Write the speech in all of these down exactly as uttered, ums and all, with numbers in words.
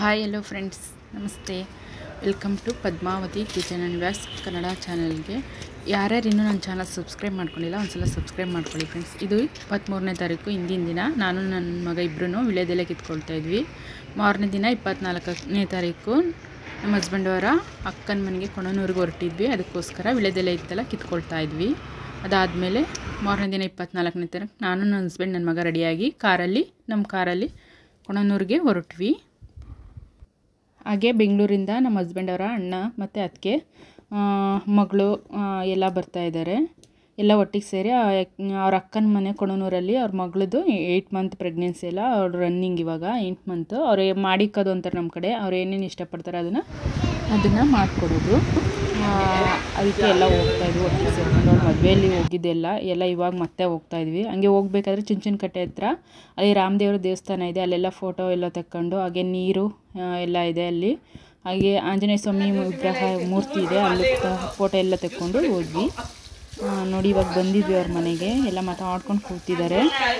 Hi hello friends, ನಮಸ್ತೆ. Welcome to Padmavathi kitchen and Vyas Kannada ಚಾನಲ್ಗೆ. ಯಾರ್ಯಾರು ಇನ್ನೂ ನನ್ನ ಚಾನಲ್ ಸಬ್ಸ್ಕ್ರೈಬ್ ಮಾಡ್ಕೊಂಡಿಲ್ಲ ಒಂದ್ಸಲ ಸಬ್ಸ್ಕ್ರೈಬ್ ಮಾಡ್ಕೊಳ್ಳಿ ಫ್ರೆಂಡ್ಸ್. ಇದು ಇಪ್ಪತ್ತ್ಮೂರನೇ ತಾರೀಕು ಹಿಂದಿನ ದಿನ ನಾನು ನನ್ನ ಮಗ ಇಬ್ಬರೂ ವಿಳ್ಯದೆಲೆ ಕಿತ್ಕೊಳ್ತಾ ಇದ್ವಿ. ಮಾರನೇ ದಿನ ಇಪ್ಪತ್ತ್ನಾಲ್ಕನೇ ತಾರೀಕು ನಮ್ಮ ಹಸ್ಬೆಂಡ್ ಅವರ ಅಕ್ಕನ ಮನೆಗೆ ಕೊಣನೂರಿಗೆ ಹೊರಟಿದ್ವಿ. ಅದಕ್ಕೋಸ್ಕರ ವಿಳ್ಯದೆಲೆ ಇತ್ತಲ್ಲ ಕಿತ್ಕೊಳ್ತಾ ಇದ್ವಿ. ಅದಾದಮೇಲೆ ಮಾರನೇ ದಿನ ಇಪ್ಪತ್ತ್ನಾಲ್ಕನೇ ತಾರೀಕು ನಾನು ನನ್ನ ಹಸ್ಬೆಂಡ್ ನನ್ನ ಮಗ ರೆಡಿಯಾಗಿ ಕಾರಲ್ಲಿ ನಮ್ಮ ಕಾರಲ್ಲಿ ಕೊಣನೂರಿಗೆ ಹೊರಟ್ವಿ. ಹಾಗೆ ಬೆಂಗಳೂರಿಂದ ನಮ್ಮ ಹಸ್ಬೆಂಡ್ ಅವರ ಅಣ್ಣ ಮತ್ತು ಅತ್ತಿಗೆ ಮಗಳು ಎಲ್ಲ ಬರ್ತಾಯಿದ್ದಾರೆ. ಎಲ್ಲ ಒಟ್ಟಿಗೆ ಸೇರಿ ಅವ್ರ ಅಕ್ಕನ ಮನೆ ಕೊಣನೂರಲ್ಲಿ ಅವ್ರ ಮಗಳದ್ದು ಏಯ್ಟ್ ಮಂತ್ ಪ್ರೆಗ್ನೆನ್ಸಿ ಎಲ್ಲ ಅವ್ರು ರನ್ನಿಂಗ್ ಇವಾಗ ಏಯ್ಟ್ ಮಂತು. ಅವ್ರು ಮಾಡಿಕ್ಕೋದು ಅಂತಾರೆ ನಮ್ಮ ಕಡೆ. ಅವ್ರು ಏನೇನು ಇಷ್ಟಪಡ್ತಾರೆ ಅದನ್ನು ಅದನ್ನು ಮಾಡಿಕೊಡೋದು. ಅದಕ್ಕೆ ಎಲ್ಲ ಹೋಗ್ತಾಯಿದ್ವಿ ಒಟ್ಟಿಗೆ ಸೇರ್ಕೊಂಡು. ಅವ್ರ ಮದುವೆಯಲ್ಲಿ ಹೋಗಿದ್ದೆಲ್ಲ ಎಲ್ಲ ಇವಾಗ ಮತ್ತೆ ಹೋಗ್ತಾಯಿದ್ವಿ. ಹಂಗೆ ಹೋಗ್ಬೇಕಾದ್ರೆ ಚುಂಚನಕಟ್ಟೆ ಹತ್ರ ಅಲ್ಲಿ ರಾಮದೇವ್ರ ದೇವಸ್ಥಾನ ಇದೆ, ಅಲ್ಲೆಲ್ಲ ಫೋಟೋ ಎಲ್ಲ ತಕ್ಕೊಂಡು, ಹಾಗೆ ನೀರು ಎಲ್ಲ ಇದೆ ಅಲ್ಲಿ. ಹಾಗೆ ಆಂಜನೇಯ ಸ್ವಾಮಿ ವಿಗ್ರಹ ಮೂರ್ತಿ ಇದೆ, ಅಲ್ಲಿ ಫೋಟೋ ಎಲ್ಲ ತೆಕ್ಕೊಂಡು ಹೋದ್ವಿ. ನೋಡಿ ಇವಾಗ ಬಂದಿದ್ವಿ ಅವ್ರ ಮನೆಗೆ. ಎಲ್ಲ ಮಾತಾಡ್ಕೊಂಡು ಕೂತಿದ್ದಾರೆ.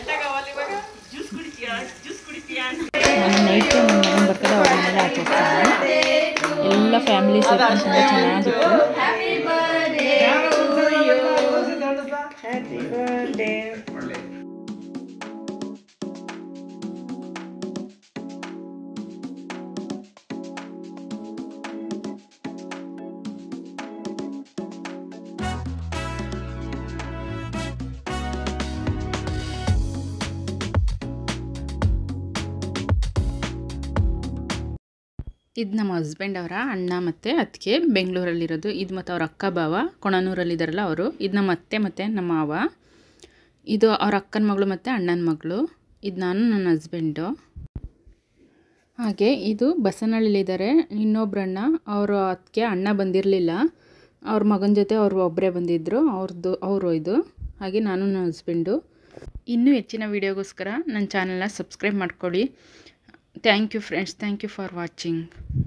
ನಾನು ನೈಟ್ ನನ್ನ ಮಗನ ಬರ್ತದೆ ಅವ್ರ ಮನೇಲಿ ಹಾಕೋಗ್ತಿದ್ವಿ. ಎಲ್ಲ ಫ್ಯಾಮಿಲಿ ಸೇರ್ಕೊಂಡು ತುಂಬ ಚೆನ್ನಾಗಿತ್ತು. ಇದು ನಮ್ಮ ಹಸ್ಬೆಂಡ್ ಅವರ ಅಣ್ಣ ಮತ್ತು ಅತ್ತಿಗೆ ಬೆಂಗಳೂರಲ್ಲಿರೋದು. ಇದು ಮತ್ತು ಅವ್ರ ಅಕ್ಕ ಭಾವ ಕೊಣನೂರಲ್ಲಿದ್ದಾರಲ್ಲ ಅವರು. ಇದು ನಮ್ಮ ಅತ್ತೆ ಮತ್ತು ನಮ್ಮ ಮಾವ. ಇದು ಅವ್ರ ಅಕ್ಕನ ಮಗಳು ಮತ್ತು ಅಣ್ಣನ ಮಗಳು. ಇದು ನಾನು ನನ್ನ ಹಸ್ಬೆಂಡು. ಹಾಗೆ ಇದು ಬಸವನಹಳ್ಳಿಲಿದ್ದಾರೆ ಇನ್ನೊಬ್ಬರಣ್ಣ. ಅವರು ಅತ್ತಿಗೆ ಅಣ್ಣ ಬಂದಿರಲಿಲ್ಲ, ಅವ್ರ ಮಗನ ಜೊತೆ ಅವರು ಒಬ್ಬರೇ ಬಂದಿದ್ದರು. ಅವ್ರದ್ದು ಅವರು ಇದು. ಹಾಗೆ ನಾನು ನನ್ನ ಹಸ್ಬೆಂಡು. ಇನ್ನೂ ಹೆಚ್ಚಿನ ವೀಡಿಯೋಗೋಸ್ಕರ ನನ್ನ ಚಾನಲ್ನ ಸಬ್ಸ್ಕ್ರೈಬ್ ಮಾಡ್ಕೊಳ್ಳಿ. Thank you friends, thank you for watching.